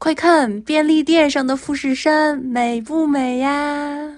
快看，便利店上的富士山美不美呀？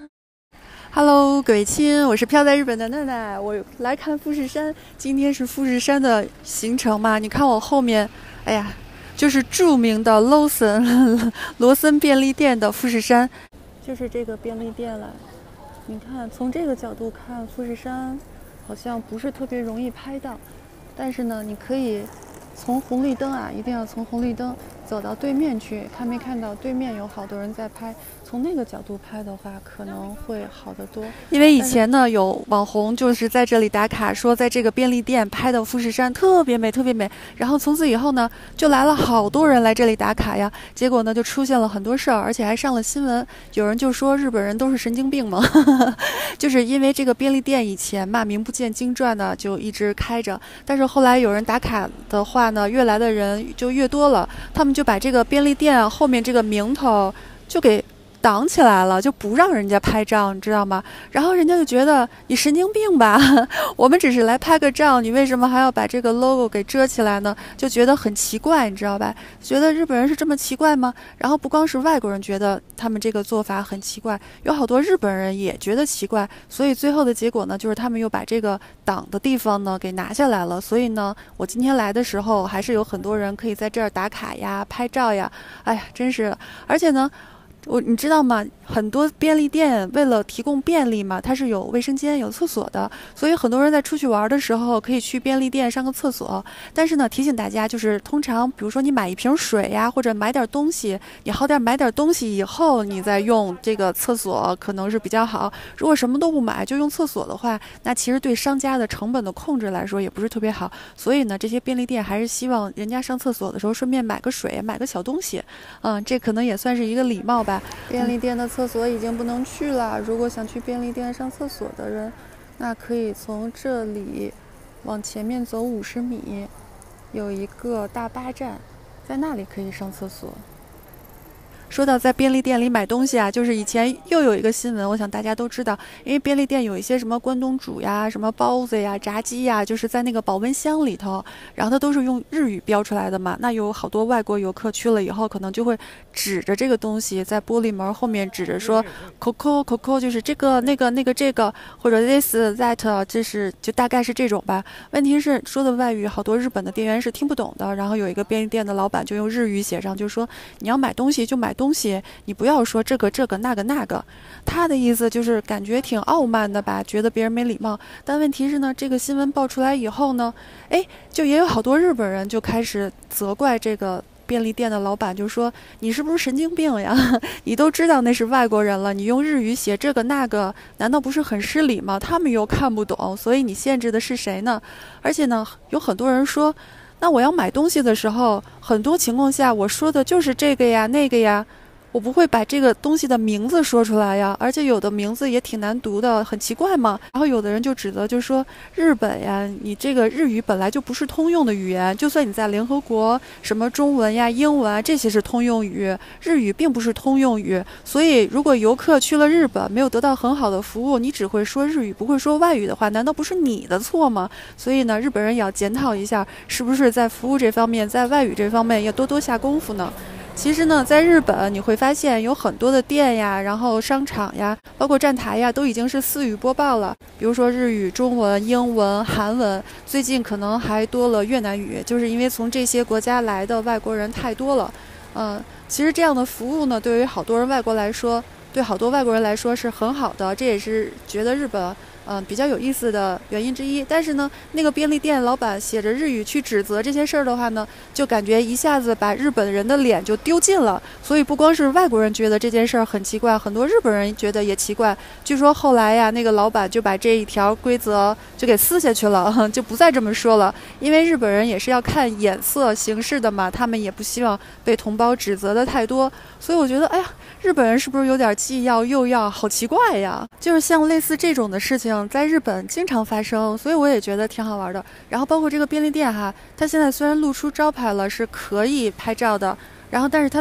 Hello， 各位亲，我是飘在日本的奈奈，我来看富士山。今天是富士山的行程嘛？你看我后面，哎呀，就是著名的罗森便利店的富士山，就是这个便利店了。你看，从这个角度看，富士山好像不是特别容易拍到，但是呢，你可以从红绿灯啊，一定要从红绿灯走到对面去，看没看到对面有好多人在拍？从那个角度拍的话，可能会好得多。因为以前呢，有网红就是在这里打卡，说在这个便利店拍的富士山特别美，特别美。然后从此以后呢，就来了好多人来这里打卡呀。结果呢，就出现了很多事儿，而且还上了新闻。有人就说日本人都是神经病嘛，就是因为这个便利店以前嘛名不见经传的就一直开着，但是后来有人打卡的话呢，越来的人就越多了，他们就把这个便利店后面这个名头就给挡起来了，就不让人家拍照，你知道吗？然后人家就觉得你神经病吧，我们只是来拍个照，你为什么还要把这个 logo 给遮起来呢？就觉得很奇怪，你知道吧？觉得日本人是这么奇怪吗？然后不光是外国人觉得他们这个做法很奇怪，有好多日本人也觉得奇怪，所以最后的结果呢，就是他们又把这个挡的地方呢给拿下来了。所以呢，我今天来的时候，还是有很多人可以在这儿打卡呀、拍照呀。哎呀，真是，而且呢。你知道吗？很多便利店为了提供便利嘛，它是有卫生间、有厕所的，所以很多人在出去玩的时候可以去便利店上个厕所。但是呢，提醒大家，就是通常比如说你买一瓶水呀，或者买点东西，你好点买点东西以后，你再用这个厕所可能是比较好。如果什么都不买就用厕所的话，那其实对商家的成本的控制来说也不是特别好。所以呢，这些便利店还是希望人家上厕所的时候顺便买个水，买个小东西。这可能也算是一个礼貌吧。便利店的厕所已经不能去了，如果想去便利店上厕所的人，那可以从这里往前面走50米，有一个大巴站，在那里可以上厕所。说到在便利店里买东西啊，就是以前又有一个新闻，我想大家都知道，因为便利店有一些什么关东煮呀、什么包子呀、炸鸡呀，就是在那个保温箱里头，然后它都是用日语标出来的嘛。那有好多外国游客去了以后，可能就会指着这个东西，在玻璃门后面指着说 "Coco，就是这个、那个、这个，或者 this that， 这是就大概是这种吧。问题是说的外语，好多日本的店员是听不懂的。然后有一个便利店的老板就用日语写上，就说你要买东西就买东西，你不要说这个那个。他的意思就是感觉挺傲慢的吧，觉得别人没礼貌。但问题是呢，这个新闻爆出来以后呢，就也有好多日本人就开始责怪这个便利店的老板，就说你是不是神经病呀？你都知道那是外国人了，你用日语写这个那个，难道不是很失礼吗？他们又看不懂，所以你限制的是谁呢？而且呢，有很多人说，那我要买东西的时候，很多情况下我说的就是这个呀那个呀，我不会把这个东西的名字说出来呀，而且有的名字也挺难读的，很奇怪嘛。然后有的人就指责，就说日本呀，你这个日语本来就不是通用的语言，就算你在联合国，什么中文呀、英文啊这些是通用语，日语并不是通用语。所以如果游客去了日本没有得到很好的服务，你只会说日语不会说外语的话，难道不是你的错吗？所以呢，日本人也要检讨一下，是不是在服务这方面，在外语这方面要多多下功夫呢？其实呢，在日本你会发现有很多的店呀，然后商场呀，包括站台呀，都已经是4语播报了。比如说日语、中文、英文、韩文，最近可能还多了越南语，就是因为从这些国家来的外国人太多了。其实这样的服务呢，对于好多人外国来说，对好多外国人来说是很好的，这也是觉得日本比较有意思的原因之一。但是呢，那个便利店老板写着日语去指责这些事儿的话呢，就感觉一下子把日本人的脸就丢尽了。所以不光是外国人觉得这件事儿很奇怪，很多日本人觉得也奇怪。据说后来呀，那个老板就把这一条规则就给撕下去了，就不再这么说了。因为日本人也是要看眼色行事的嘛，他们也不希望被同胞指责的太多。所以我觉得，哎呀，日本人是不是有点既要又要，好奇怪呀？就是像类似这种的事情在日本经常发生，所以我也觉得挺好玩的。然后包括这个便利店哈，它现在虽然露出招牌了是可以拍照的，然后但是它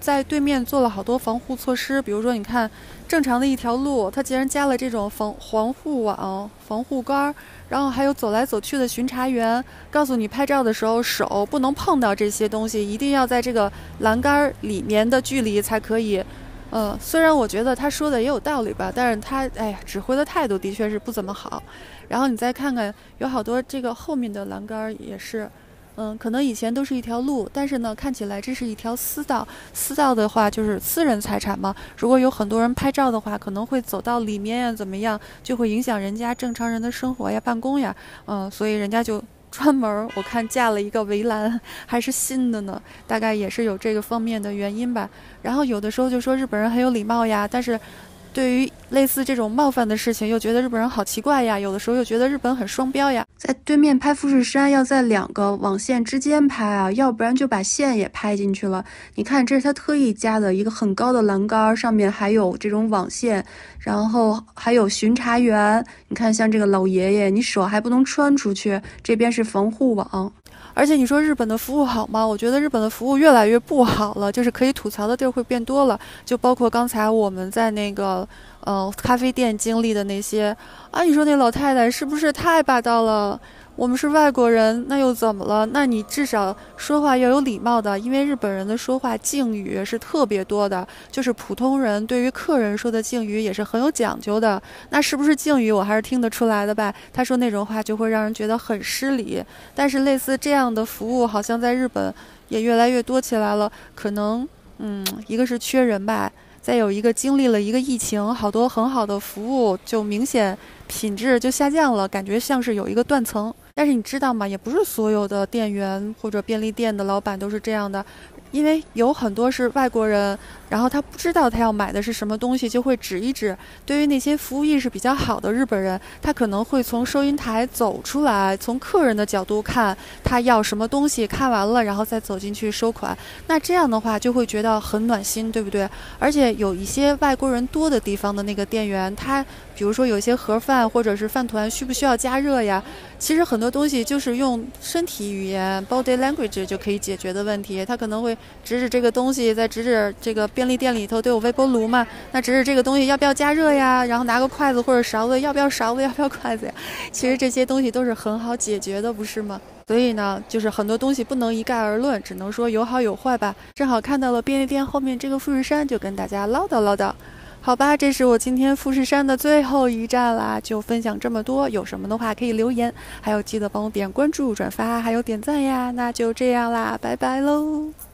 在对面做了好多防护措施，比如说你看正常的一条路，它竟然加了这种防护网、防护杆，然后还有走来走去的巡查员，告诉你拍照的时候手不能碰到这些东西，一定要在这个栏杆里面的距离才可以。虽然我觉得他说的也有道理吧，但是他指挥的态度的确是不怎么好。然后你再看看，有好多这个后面的栏杆也是，可能以前都是一条路，但是呢，看起来这是一条私道。私道的话就是私人财产嘛，如果有很多人拍照的话，可能会走到里面呀，怎么样，就会影响人家正常人的生活呀、办公呀，所以人家就专门我看架了一个围栏，还是新的呢，大概也是有这个方面的原因吧。然后有的时候就说日本人很有礼貌呀，但是对于类似这种冒犯的事情，又觉得日本人好奇怪呀，有的时候又觉得日本很双标呀。 在对面拍富士山要在2个网线之间拍啊，要不然就把线也拍进去了。你看，这是他特意加的一个很高的栏杆，上面还有这种网线，然后还有巡查员。你看，像这个老爷爷，你手还不能穿出去，这边是防护网。 而且你说日本的服务好吗？我觉得日本的服务越来越不好了，就是可以吐槽的地儿会变多了。就包括刚才我们在那个咖啡店经历的那些啊，你说那老太太是不是太霸道了？我们是外国人，那又怎么了？那你至少说话要有礼貌的，因为日本人的说话敬语是特别多的，就是普通人对于客人说的敬语也是很有讲究的。那是不是敬语我还是听得出来的吧？他说那种话就会让人觉得很失礼。但是类似这样的服务好像在日本也越来越多起来了，可能一个是缺人吧，再有一个经历了一个疫情，好多很好的服务就明显品质就下降了，感觉像是有一个断层。但是你知道吗？也不是所有的店员或者便利店的老板都是这样的，因为有很多是外国人，然后他不知道他要买的是什么东西，就会指一指。对于那些服务意识比较好的日本人，他可能会从收银台走出来，从客人的角度看他要什么东西，看完了然后再走进去收款。那这样的话就会觉得很暖心，对不对？而且有一些外国人多的地方的那个店员，他比如说有些盒饭或者是饭团需不需要加热呀？其实很多东西就是用身体语言 body language 就可以解决的问题。他可能会指指这个东西，再指指这个便利店里头都有微波炉嘛，那指指这个东西要不要加热呀，然后拿个筷子或者勺子，要不要勺子，要不要筷子呀。其实这些东西都是很好解决的，不是吗？所以呢，就是很多东西不能一概而论，只能说有好有坏吧。正好看到了便利店后面这个富士山，就跟大家唠叨唠叨。好吧，这是我今天富士山的最后一站啦，就分享这么多。有什么的话可以留言，还有记得帮我点关注、转发，还有点赞呀。那就这样啦，拜拜喽。